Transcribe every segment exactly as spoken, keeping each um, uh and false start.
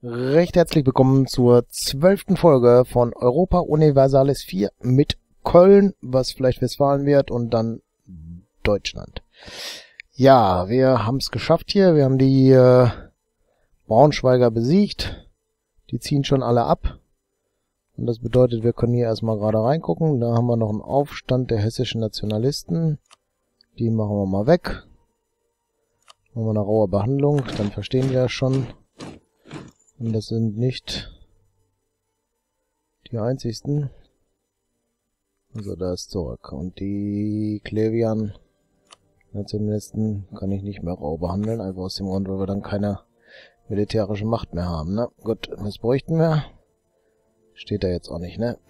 Recht herzlich willkommen zur zwölften Folge von Europa Universalis vier mit Köln, was vielleicht Westfalen wird, und dann Deutschland. Ja, wir haben es geschafft hier. Wir haben die äh, Braunschweiger besiegt. Die ziehen schon alle ab. Und das bedeutet, wir können hier erstmal gerade reingucken. Da haben wir noch einen Aufstand der hessischen Nationalisten. Die machen wir mal weg. Machen wir eine raue Behandlung, dann verstehen wir ja schon. Und das sind nicht die einzigsten. Also da ist zurück. Und die Klevian Nationalisten kann ich nicht mehr rau behandeln, einfach aus dem Grund, weil wir dann keine militärische Macht mehr haben, ne? Gut, was bräuchten wir? Steht da jetzt auch nicht, ne?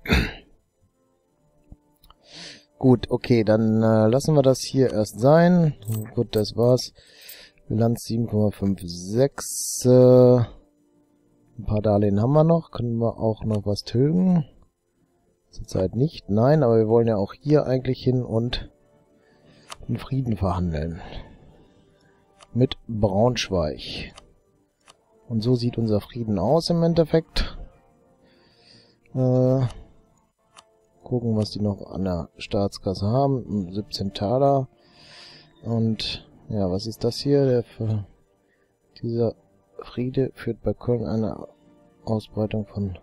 Gut, okay, dann äh, lassen wir das hier erst sein. Gut, das war's. Bilanz sieben Komma sechsundfünfzig. Äh, ein paar Darlehen haben wir noch. Können wir auch noch was tilgen? Zurzeit nicht, nein, aber wir wollen ja auch hier eigentlich hin und den Frieden verhandeln. Mit Braunschweig. Und so sieht unser Frieden aus im Endeffekt. Äh, gucken, was die noch an der Staatskasse haben. siebzehn Taler. Und ja, was ist das hier? Der für dieser Friede führt bei Köln eine Ausbreitung von...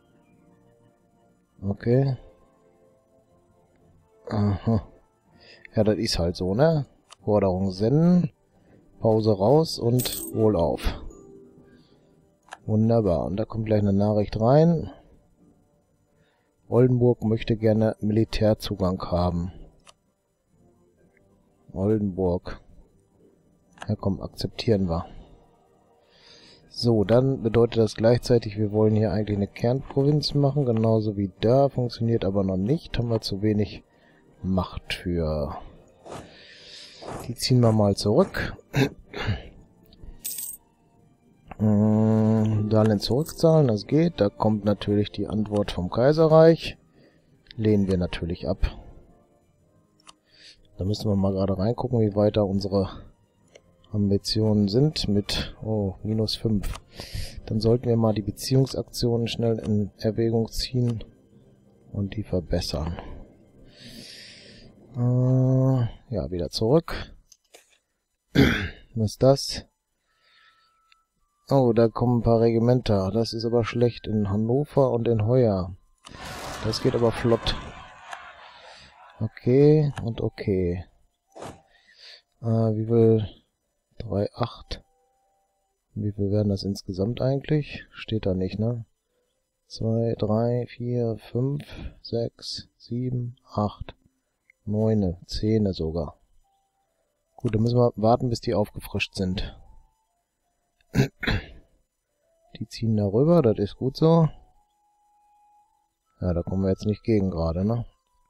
Okay. Aha. Ja, das ist halt so, ne? Forderung senden. Pause raus und wohlauf. Wunderbar. Und da kommt gleich eine Nachricht rein. Oldenburg möchte gerne Militärzugang haben. Oldenburg. Ja komm, akzeptieren wir. So, dann bedeutet das gleichzeitig, wir wollen hier eigentlich eine Kernprovinz machen, genauso wie da, funktioniert aber noch nicht, haben wir zu wenig Macht für. Die ziehen wir mal zurück. Darlehen zurückzahlen, das geht, da kommt natürlich die Antwort vom Kaiserreich. Lehnen wir natürlich ab. Da müssen wir mal gerade reingucken, wie weiter unsere Ambitionen sind mit, oh, minus fünf. Dann sollten wir mal die Beziehungsaktionen schnell in Erwägung ziehen und die verbessern. Äh, ja, wieder zurück. Was ist das? Oh, da kommen ein paar Regimenter. Das ist aber schlecht in Hannover und in Heuer. Das geht aber flott. Okay und okay. Äh, wie viel... drei Komma acht. Wie viel werden das insgesamt eigentlich? Steht da nicht, ne? zwei, drei, vier, fünf, sechs, sieben, acht, neun, zehn sogar. Gut, dann müssen wir warten, bis die aufgefrischt sind. Die ziehen da rüber, das ist gut so. Ja, da kommen wir jetzt nicht gegen gerade, ne?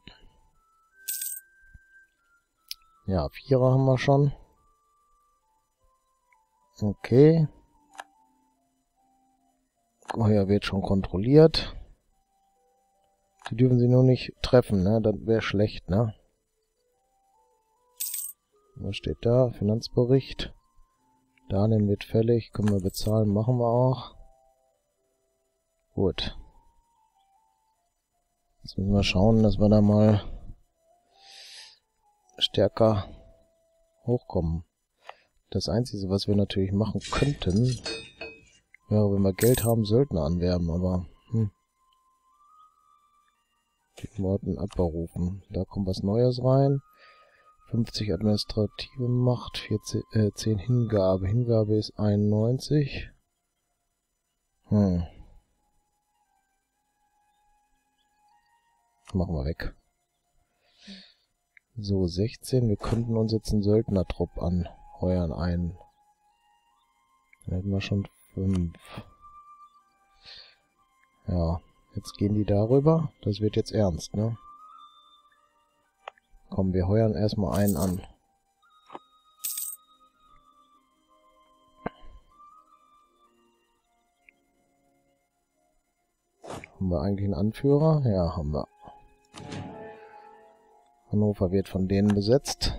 Ja, Vierer haben wir schon. Okay. Heuer wird schon kontrolliert. Die dürfen sie nur nicht treffen, ne? Das wäre schlecht, ne? Was steht da? Finanzbericht. Darlehen wird fällig. Können wir bezahlen, machen wir auch. Gut. Jetzt müssen wir schauen, dass wir da mal stärker hochkommen. Das Einzige, was wir natürlich machen könnten, wäre, wenn wir Geld haben, Söldner anwerben, aber hm. Die Worten abberufen. Da kommt was Neues rein. fünfzig administrative Macht, vierzehn, äh, zehn Hingabe. Hingabe ist einundneunzig. Hm. Machen wir weg. So, sechzehn. Wir könnten uns jetzt einen Söldnertrupp anheuern ein. Dann hätten wir schon fünf. Ja, jetzt gehen die darüber. Das wird jetzt ernst, ne? Komm, wir heuern erstmal einen an. Haben wir eigentlich einen Anführer? Ja, haben wir. Hannover wird von denen besetzt.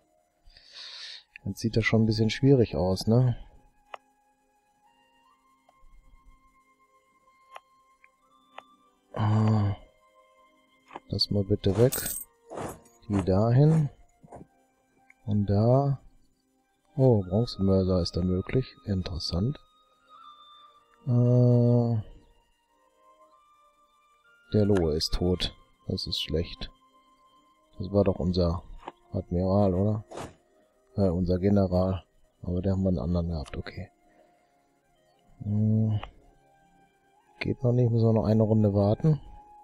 Jetzt sieht das schon ein bisschen schwierig aus, ne? Das mal bitte weg. Die dahin. Und da. Oh, Bronzemörser ist da möglich. Interessant. Äh, der Lohe ist tot. Das ist schlecht. Das war doch unser Admiral, oder? Äh, unser General. Aber der haben wir einen anderen gehabt, okay. Hm. Geht noch nicht, müssen wir noch eine Runde warten.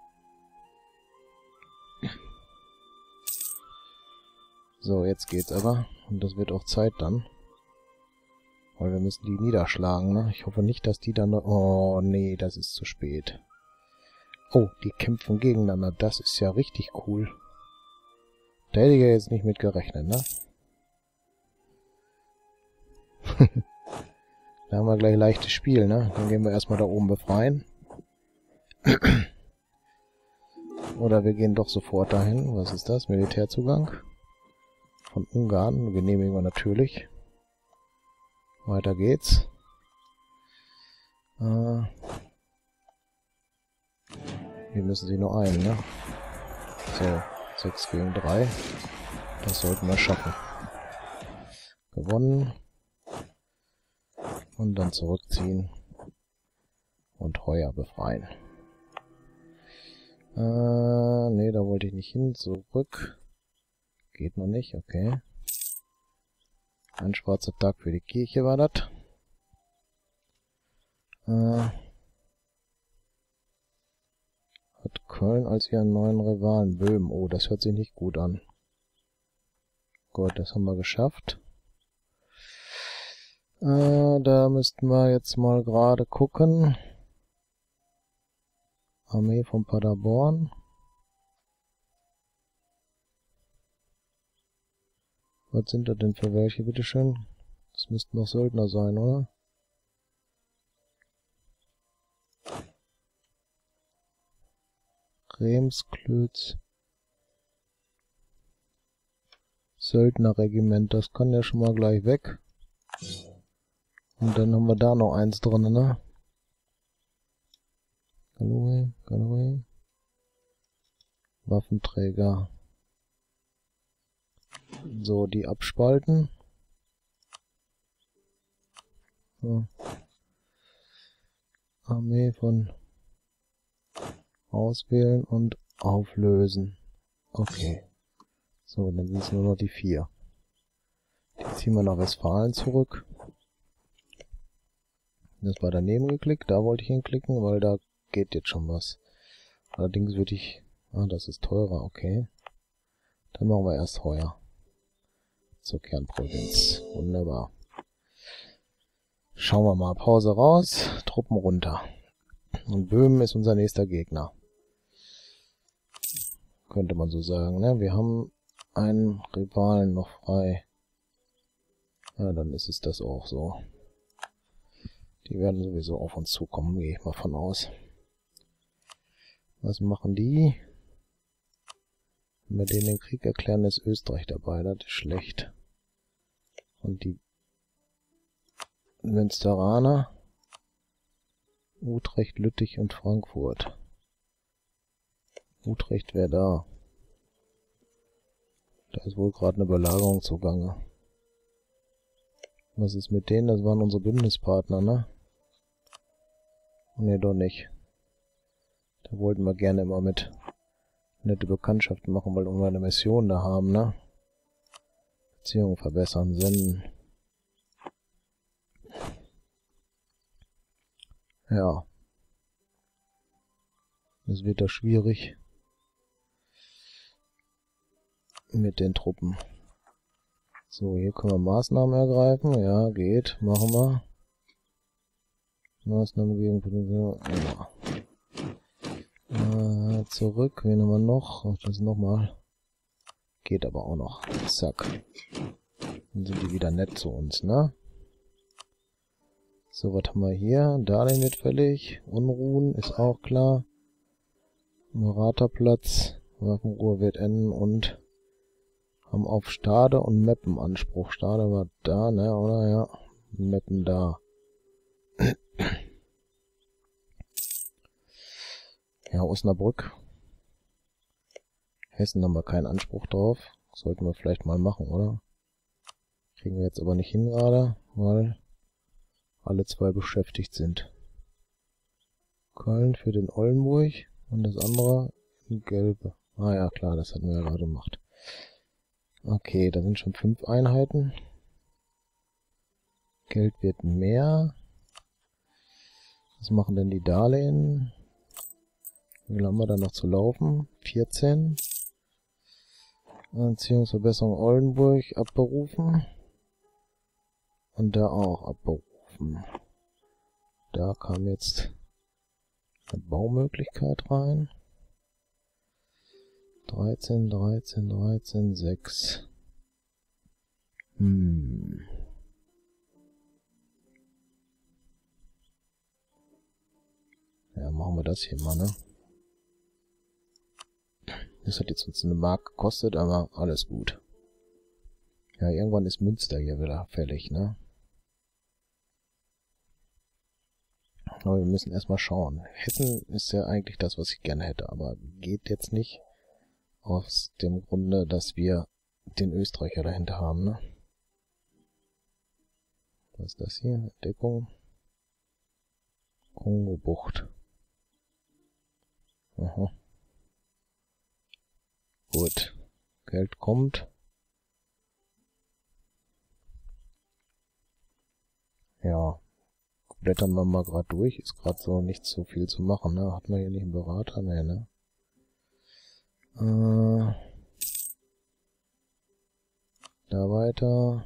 So, jetzt geht's aber. Und das wird auch Zeit dann. Weil wir müssen die niederschlagen, ne? Ich hoffe nicht, dass die dann... Oh, nee, das ist zu spät. Oh, die kämpfen gegeneinander. Das ist ja richtig cool. Da hätte ich ja jetzt nicht mit gerechnet, ne? Da haben wir gleich leichtes Spiel, ne? Dann gehen wir erstmal da oben befreien. Oder wir gehen doch sofort dahin. Was ist das? Militärzugang? Von Ungarn. Genehmigen wir natürlich. Weiter geht's. Äh, wir müssen sie nur ein, ne? So, sechs gegen drei. Das sollten wir schaffen. Gewonnen. Und dann zurückziehen. Und Heuer befreien. Äh, nee, da wollte ich nicht hin. Zurück. Geht noch nicht, okay. Ein schwarzer Tag für die Kirche war das. Äh, hat Köln als ihren neuen Rivalen Böhmen. Oh, das hört sich nicht gut an. Gut, das haben wir geschafft. Äh, da müssten wir jetzt mal gerade gucken. Armee von Paderborn. Was sind da denn für welche, bitteschön? Das müssten noch Söldner sein, oder? Remsklötz. Söldnerregiment, das kann ja schon mal gleich weg. Und dann haben wir da noch eins drin, ne? Kanui, Kanui. Waffenträger. So, die abspalten. So. Armee von auswählen und auflösen. Okay. So, dann sind es nur noch die vier. Die ziehen wir nach Westfalen zurück. Das war daneben geklickt, da wollte ich hinklicken, weil da geht jetzt schon was. Allerdings würde ich... Ah, das ist teurer, okay. Dann machen wir erst Heuer. Zur Kernprovinz. Wunderbar. Schauen wir mal. Pause raus, Truppen runter. Und Böhmen ist unser nächster Gegner. Könnte man so sagen, ne? Wir haben einen Rivalen noch frei. Ja, dann ist es das auch so. Die werden sowieso auf uns zukommen, gehe ich mal von aus. Was machen die? Wenn wir denen den Krieg erklären, ist Österreich dabei, das ist schlecht. Und die Münsteraner, Utrecht, Lüttich und Frankfurt. Utrecht wäre da. Da ist wohl gerade eine Belagerung zugange. Was ist mit denen? Das waren unsere Bündnispartner, ne? Ne, doch nicht. Da wollten wir gerne immer mit nette Bekanntschaften machen, weil wir eine Mission da haben, ne? Beziehungen verbessern, senden. Ja. Das wird da schwierig mit den Truppen. So, hier können wir Maßnahmen ergreifen. Ja, geht. Machen wir. Maßnahmen gegen... Ja. Äh, zurück. Wen haben wir noch? Ach, das nochmal. Geht aber auch noch. Zack. Dann sind die wieder nett zu uns, ne? So, was haben wir hier? Darlehen wird fällig. Unruhen ist auch klar. Muraterplatz. Waffenruhe wird enden und haben auf Stade und Meppen Anspruch. Stade war da, ne, oder? Ja. Meppen da. Ja, Osnabrück. Hessen haben wir keinen Anspruch drauf. Sollten wir vielleicht mal machen, oder? Kriegen wir jetzt aber nicht hin gerade, weil alle zwei beschäftigt sind. Köln für den Oldenburg und das andere in Gelbe. Ah ja, klar, das hatten wir ja gerade gemacht. Okay, da sind schon fünf Einheiten. Geld wird mehr. Was machen denn die Darlehen? Wie viel haben wir da noch zu laufen? vierzehn. Erziehungsverbesserung Oldenburg abberufen. Und da auch abberufen. Da kam jetzt eine Baumöglichkeit rein. dreizehn, dreizehn, dreizehn, sechs. Hm. Ja, machen wir das hier mal, ne? Das hat jetzt uns eine Mark gekostet, aber alles gut. Ja, irgendwann ist Münster hier wieder fällig, ne? Aber wir müssen erstmal schauen. Hessen ist ja eigentlich das, was ich gerne hätte, aber geht jetzt nicht. Aus dem Grunde, dass wir den Österreicher dahinter haben, ne? Was ist das hier? Entdeckung. Kongo-Bucht. Aha. Gut. Geld kommt. Ja. Blättern wir mal gerade durch. Ist gerade so nicht so viel zu machen, ne? Hat man hier nicht einen Berater? Nee, ne? Äh, da weiter.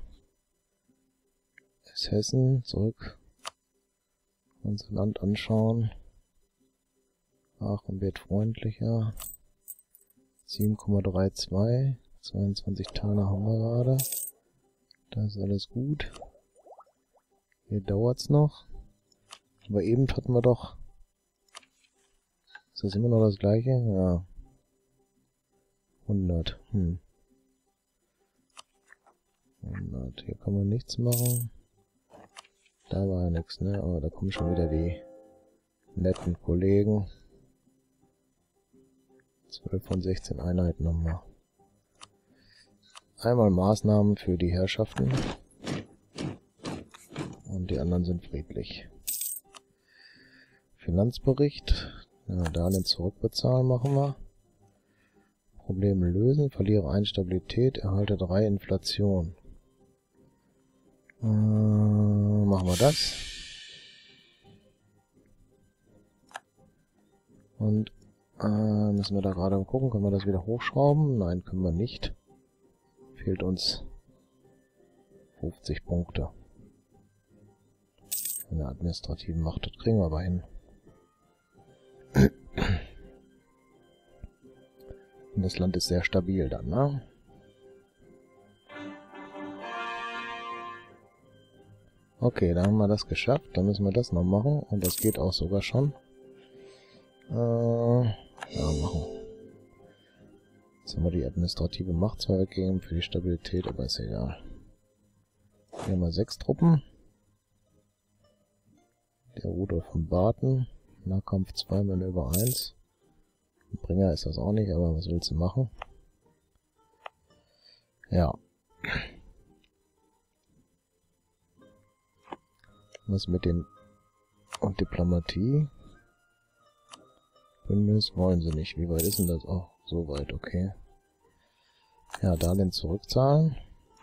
Ist Hessen. Zurück. Unser Land anschauen. Aachen wird freundlicher. sieben Komma zweiunddreißig. zweiundzwanzig Taler haben wir gerade. Da ist alles gut. Hier dauert's noch. Aber eben hatten wir doch... Ist das immer noch das gleiche? Ja. hundert. Hm. hundert. Hier kann man nichts machen. Da war ja nichts, ne? Aber da kommen schon wieder die netten Kollegen. zwölf von sechzehn Einheiten haben wir. Einmal Maßnahmen für die Herrschaften. Und die anderen sind friedlich. Finanzbericht. Ja, Darlehen zurückbezahlen machen wir. Probleme lösen. Verliere eins Stabilität. Erhalte drei Inflation. Äh, machen wir das. Und äh, müssen wir da gerade gucken. Können wir das wieder hochschrauben? Nein, können wir nicht. Fehlt uns fünfzig Punkte. In der administrativen Macht. Das kriegen wir aber hin. Und das Land ist sehr stabil dann, ne? Okay, dann haben wir das geschafft. Dann müssen wir das noch machen. Und das geht auch sogar schon. Äh, ja, machen. Jetzt haben wir die administrative Macht zwar weggegeben für die Stabilität, aber ist egal. Hier haben wir sechs Truppen. Der Rudolf von Barton. Nahkampf zwei, Manöver eins. Ein Bringer ist das auch nicht, aber was willst du machen? Ja. Was mit den... Und Diplomatie? Bündnis wollen sie nicht. Wie weit ist denn das? Oh, so weit, okay. Ja, Darlehen zurückzahlen.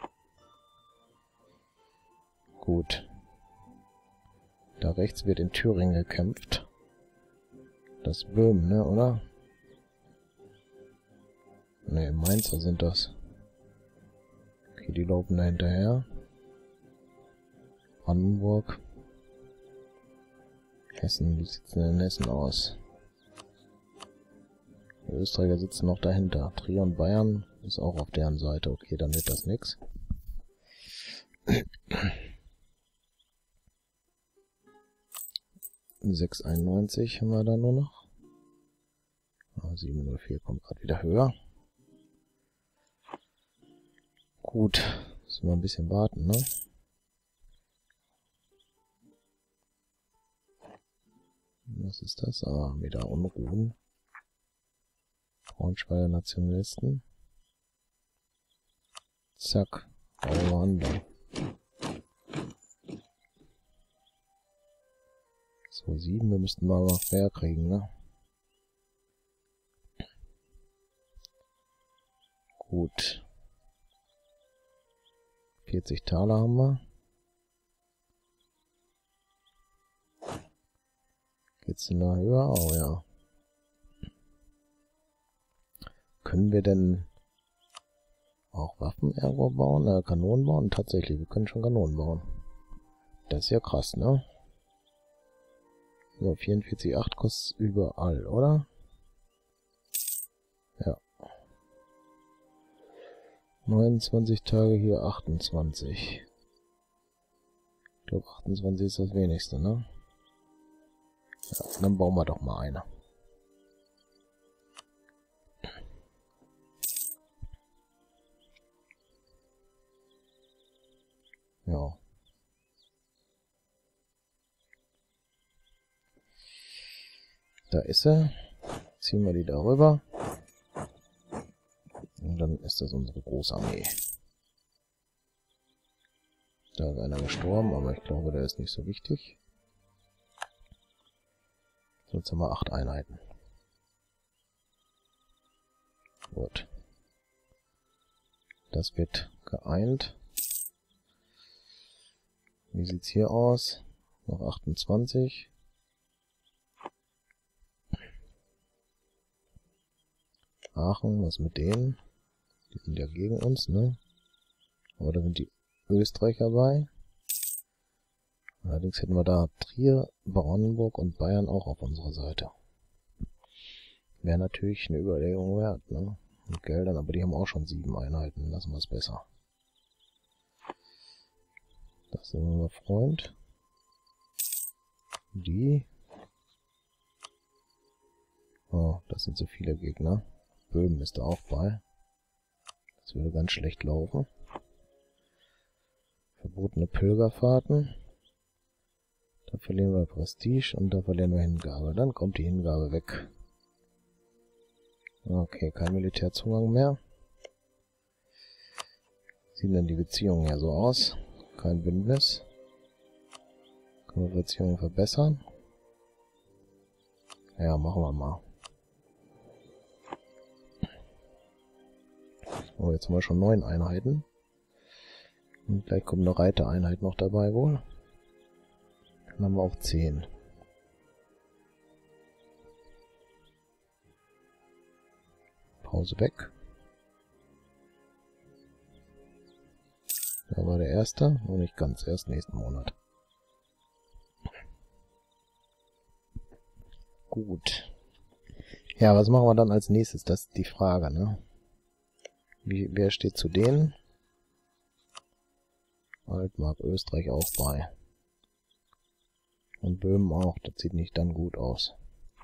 Gut. Da rechts wird in Thüringen gekämpft. Das Böhmen, ne, oder? Ne, Mainzer sind das. Okay, die laufen da hinterher. Brandenburg. Hessen, wie sieht's denn in Hessen aus? Die Österreicher sitzen noch dahinter. Trier und Bayern ist auch auf deren Seite. Okay, dann wird das nix. sechs einundneunzig haben wir da nur noch. Ah, sieben null vier kommt gerade wieder höher. Gut, müssen wir ein bisschen warten, ne? Was ist das? Ah, wieder Unruhen. Braunschweiger Nationalisten. Zack. Rwanda. So, sieben. Wir müssten mal noch mehr kriegen, ne? Gut. vierzig Taler haben wir. Geht's denn da höher? Oh ja. Können wir denn auch Waffen irgendwo bauen? Äh, Kanonen bauen? Tatsächlich, wir können schon Kanonen bauen. Das ist ja krass, ne? So, vierundvierzig Komma acht kostet überall, oder? Ja. neunundzwanzig Tage hier, achtundzwanzig. Ich glaube, achtundzwanzig ist das wenigste, ne? Ja, dann bauen wir doch mal eine. Ja. Da ist sie. Ziehen wir die darüber. Und dann ist das unsere Großarmee. Da ist einer gestorben, aber ich glaube, der ist nicht so wichtig. Sonst haben wir acht Einheiten. Gut. Das wird geeint. Wie sieht's hier aus? Noch achtundzwanzig. Aachen, was mit denen? Die sind ja gegen uns, ne? Aber da sind die Österreicher bei. Allerdings hätten wir da Trier, Brandenburg und Bayern auch auf unserer Seite. Wäre natürlich eine Überlegung wert, ne? Mit Geldern, aber die haben auch schon sieben Einheiten. Lassen wir es besser. Das sind unser Freund. Die. Oh, das sind so viele Gegner. Böhmen ist da auch bei. Das würde ganz schlecht laufen. Verbotene Pilgerfahrten. Da verlieren wir Prestige und da verlieren wir Hingabe. Dann kommt die Hingabe weg. Okay, kein Militärzugang mehr. Sieht denn die Beziehungen ja so aus? Kein Bündnis. Können wir Beziehungen verbessern? Ja, machen wir mal. Oh, jetzt haben wir schon neun Einheiten. Und gleich kommt eine Reitereinheit noch dabei wohl. Dann haben wir auch zehn. Pause weg. Da war der erste, noch nicht ganz, erst nächsten Monat. Gut. Ja, was machen wir dann als nächstes? Das ist die Frage, ne? Wie, wer steht zu denen? Altmark, Österreich auch bei. Und Böhmen auch, das sieht nicht dann gut aus.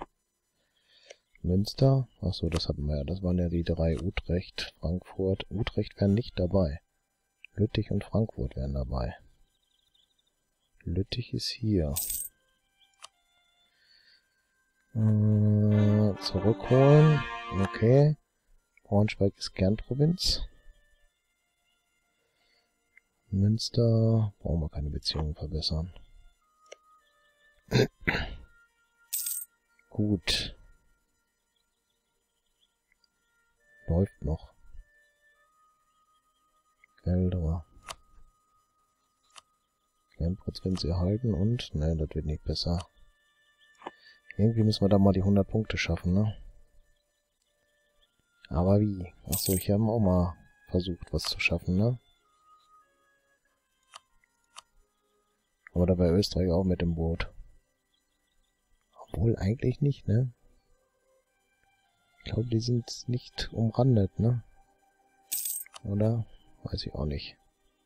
Münster, achso, das hatten wir ja, das waren ja die drei, Utrecht, Frankfurt. Utrecht wären nicht dabei. Lüttich und Frankfurt wären dabei. Lüttich ist hier. Äh, zurückholen, okay. Braunschweig ist Kernprovinz. Münster, brauchen wir keine Beziehungen verbessern. Gut. Läuft noch. Gelder. Kernprovinz erhalten und, ne, das wird nicht besser. Irgendwie müssen wir da mal die hundert Punkte schaffen, ne? Aber wie? Achso, ich habe auch mal versucht, was zu schaffen, ne? Aber da war Österreich auch mit im Boot. Obwohl eigentlich nicht, ne? Ich glaube, die sind nicht umrandet, ne? Oder? Weiß ich auch nicht.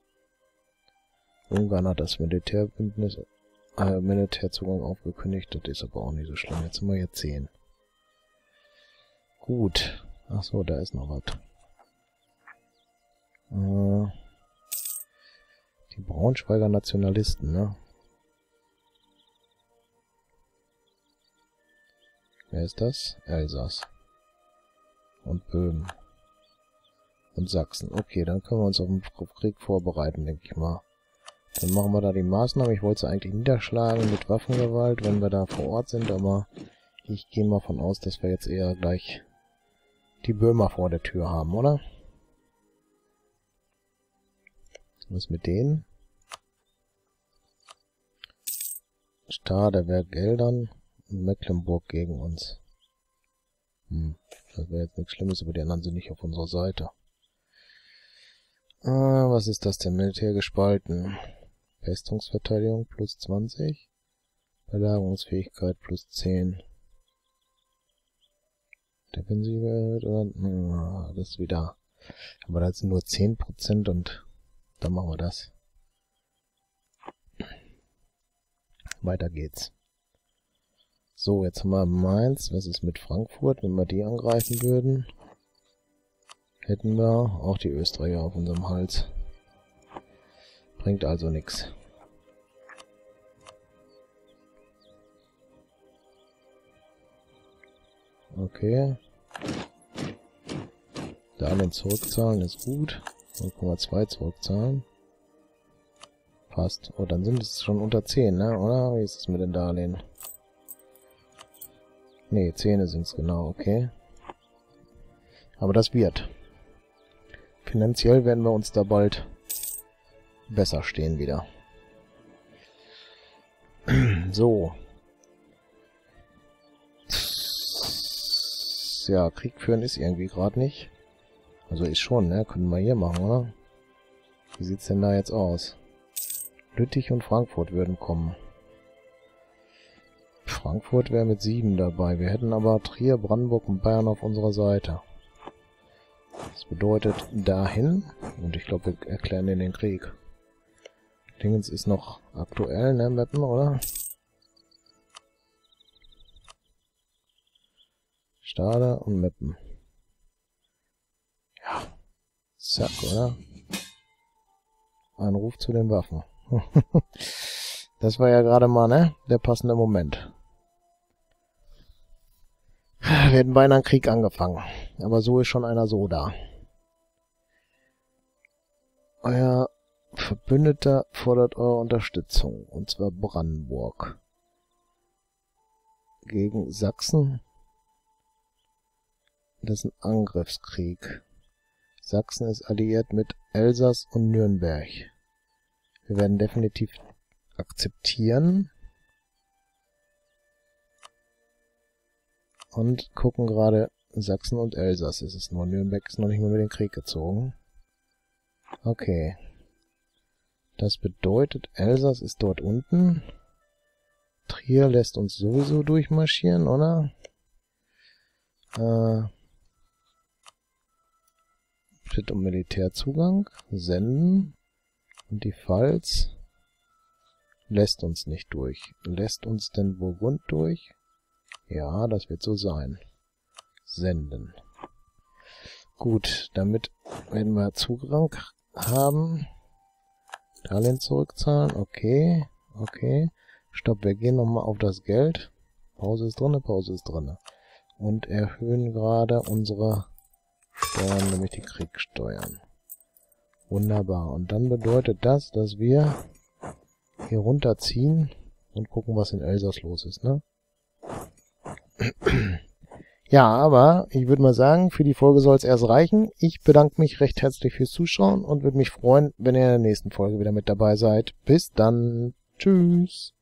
Ungarn hat das Militärbündnis, äh, Militärzugang aufgekündigt, das ist aber auch nicht so schlimm. Jetzt sind wir hier zehn. Gut. Ach so, da ist noch was. Äh, die Braunschweiger Nationalisten, ne? Wer ist das? Elsass. Und Böhmen. Und Sachsen. Okay, dann können wir uns auf den Krieg vorbereiten, denke ich mal. Dann machen wir da die Maßnahmen. Ich wollte sie eigentlich niederschlagen mit Waffengewalt, wenn wir da vor Ort sind, aber ich gehe mal von aus, dass wir jetzt eher gleich die Böhmer vor der Tür haben, oder? Was mit denen? Stade wäre Geldern und Mecklenburg gegen uns. Hm, das wäre jetzt nichts Schlimmes, aber die anderen sind nicht auf unserer Seite. Ah, was ist das denn? Militär gespalten. Festungsverteidigung plus zwanzig. Belagerungsfähigkeit plus zehn. Defensive erhöht oder? Hm, das ist wieder. Aber das sind nur zehn Prozent und dann machen wir das. Weiter geht's. So, jetzt haben wir Mainz. Was ist mit Frankfurt? Wenn wir die angreifen würden, hätten wir auch die Österreicher auf unserem Hals. Bringt also nichts. Okay. Darlehen zurückzahlen ist gut. null Komma zwei zurückzahlen. Passt. Oh, dann sind es schon unter zehn, ne? Oder? Wie ist es mit den Darlehen? Ne, zehn sind es genau, okay. Aber das wird. Finanziell werden wir uns da bald besser stehen wieder. So. Ja, Krieg führen ist irgendwie gerade nicht. Also ist schon, ne? Können wir hier machen, oder? Wie sieht's denn da jetzt aus? Lüttich und Frankfurt würden kommen. Frankfurt wäre mit sieben dabei. Wir hätten aber Trier, Brandenburg und Bayern auf unserer Seite. Das bedeutet dahin. Und ich glaube, wir erklären den den Krieg. Dingens ist noch aktuell, ne, Mappen, oder? Stade und Mappen. Ja. Zack, oder? Ein Ruf zu den Waffen. Das war ja gerade mal, ne, der passende Moment. Wir hätten beinahe einen Krieg angefangen. Aber so ist schon einer so da. Euer Verbündeter fordert eure Unterstützung. Und zwar Brandenburg. Gegen Sachsen. Das ist ein Angriffskrieg. Sachsen ist alliiert mit Elsass und Nürnberg. Wir werden definitiv akzeptieren. Und gucken gerade Sachsen und Elsass. Es ist nur Nürnberg, ist noch nicht mehr mit den Krieg gezogen. Okay. Das bedeutet, Elsass ist dort unten. Trier lässt uns sowieso durchmarschieren, oder? Äh, bitte um Militärzugang. Senden. Und die Pfalz lässt uns nicht durch. Lässt uns denn Burgund durch? Ja, das wird so sein. Senden. Gut, damit werden wir Zugang haben. Darlehen zurückzahlen. Okay, okay. Stopp, wir gehen nochmal auf das Geld. Pause ist drinne, Pause ist drinne. Und erhöhen gerade unsere Steuern, nämlich die Kriegssteuern. Wunderbar. Und dann bedeutet das, dass wir hier runterziehen und gucken, was in Elsass los ist, ne? Ja, aber ich würde mal sagen, für die Folge soll es erst reichen. Ich bedanke mich recht herzlich fürs Zuschauen und würde mich freuen, wenn ihr in der nächsten Folge wieder mit dabei seid. Bis dann. Tschüss.